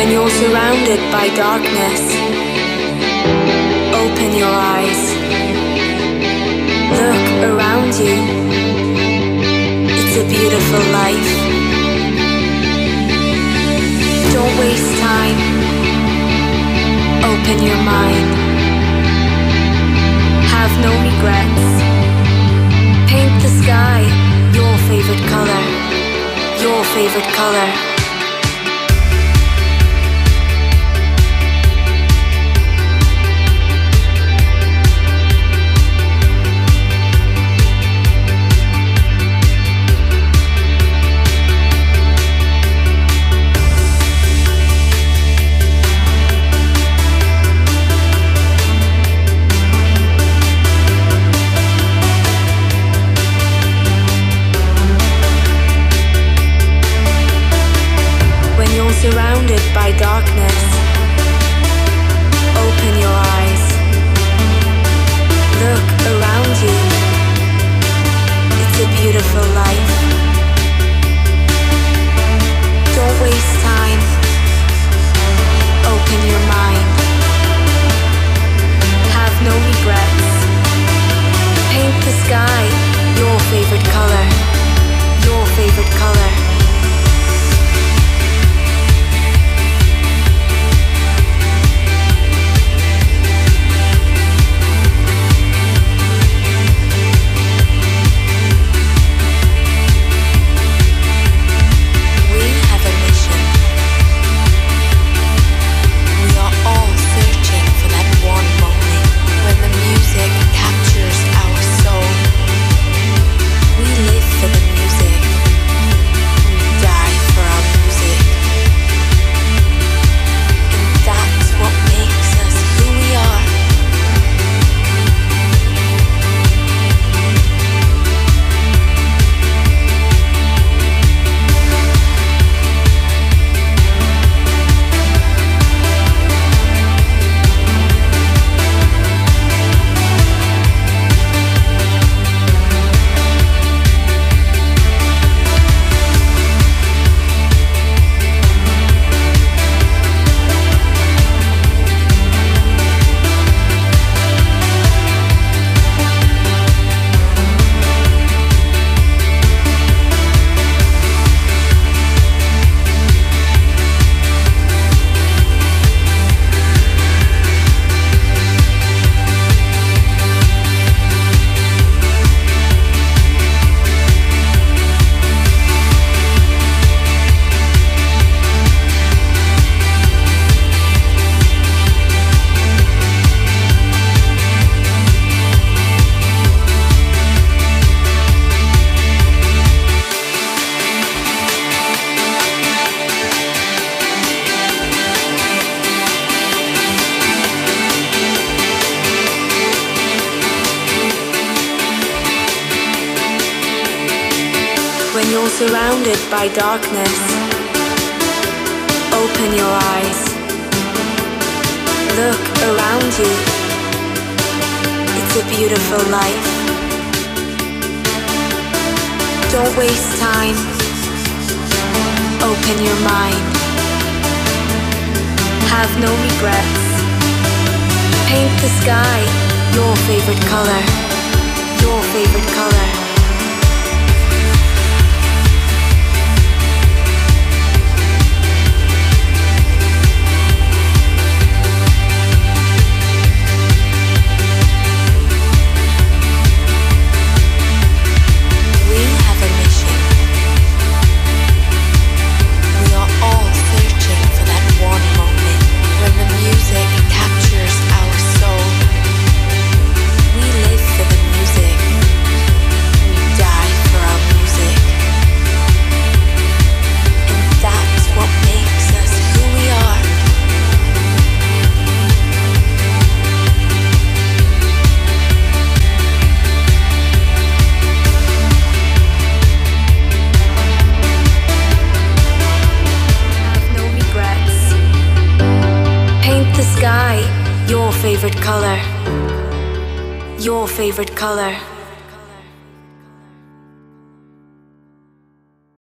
When you're surrounded by darkness, open your eyes. Look around you. It's a beautiful life. Don't waste time. Open your mind. Have no regrets. Paint the sky your favorite color. Your favorite color. Surrounded by darkness, open your eyes. Look around you. It's a beautiful life. Don't waste time. Open your mind. Have no regrets. Paint the sky your favorite color. Your favorite color. When you're surrounded by darkness, open your eyes. Look around you. It's a beautiful life. Don't waste time. Open your mind. Have no regrets. Paint the sky your favorite color. Your favorite color. Your favorite color. Your favorite color.